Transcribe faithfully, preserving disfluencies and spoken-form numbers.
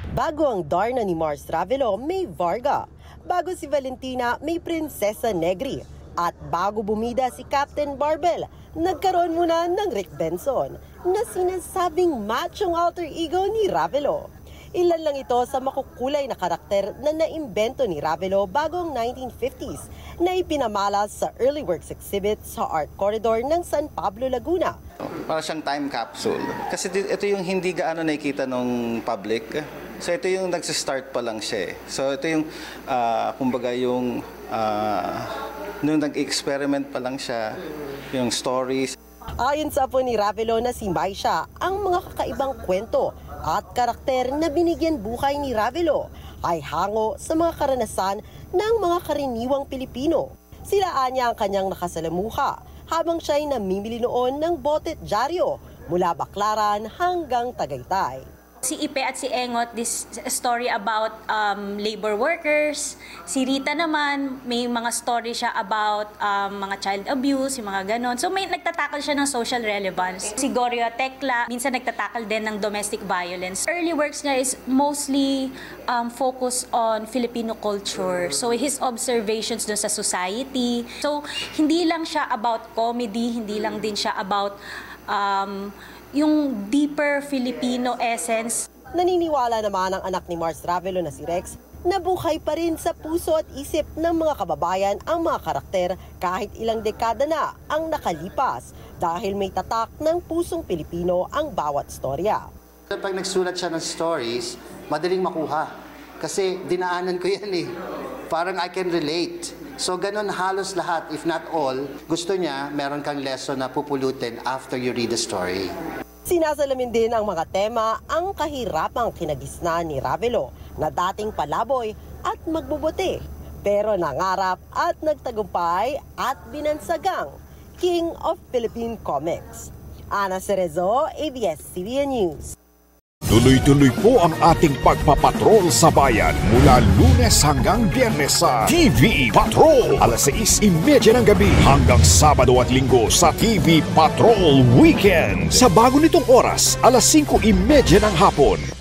Bago ang Darna ni Mars Ravelo, may Varga. Bago si Valentina, may Prinsesa Negri. At bago bumida si Captain Barbell, nagkaroon muna ng Rick Benson na sinasabing machong alter ego ni Ravelo. Ilan lang ito sa makukulay na karakter na naimbento ni Ravelo bagong nineteen fifties na ipinamalas sa early works exhibit sa Art Corridor ng San Pablo, Laguna. Para siyang time capsule. Kasi ito yung hindi gaano nakikita ng public. So ito yung nagsistart pa lang siya. So ito yung, uh, kumbaga yung, uh, nung nag-experiment pa lang siya, yung stories. Ayon sa apo ni Ravelo na si Maisha, ang mga kakaibang kwento at karakter na binigyan buhay ni Ravelo ay hango sa mga karanasan ng mga karaniwang Pilipino. Sila anya ang kanyang nakasalamuha habang siya'y namimili noon ng botet dyaryo mula Baclaran hanggang Tagaytay. Si Ipe at si Engot, this story about um, labor workers. Si Rita naman, may mga story siya about um, mga child abuse, yung mga ganon. So may nagtatakal siya ng social relevance. Si Gorio Tekla, minsan nagtatakal din ng domestic violence. Early works niya is mostly um, focused on Filipino culture. So his observations dun sa society. So hindi lang siya about comedy, hindi lang din siya about um, yung deeper Filipino essence. Naniniwala naman ang anak ni Mars Ravelo na si Rex na buhay pa rin sa puso at isip ng mga kababayan ang mga karakter kahit ilang dekada na ang nakalipas dahil may tatak ng pusong Pilipino ang bawat storya. Pag nagsulat siya ng stories, madaling makuha. Kasi dinaanan ko yan eh. Parang I can relate. So ganun halos lahat, if not all, gusto niya meron kang lesson na pupulutin after you read the story. Sinasalamin din ang mga tema ang kahirapang kinagisnan ni Ravelo na dating palaboy at magbubuti. Pero nangarap at nagtagumpay at binansagang King of Philippine Comics. Ana Cerezo, A B S C B N News. Tuloy-tuloy po ang ating pagpapatrol sa bayan mula Lunes hanggang Biyernes sa T V Patrol. alas sais trenta ng gabi hanggang Sabado at Linggo sa T V Patrol Weekend. Sa bago nitong oras, alas singko trenta ng hapon.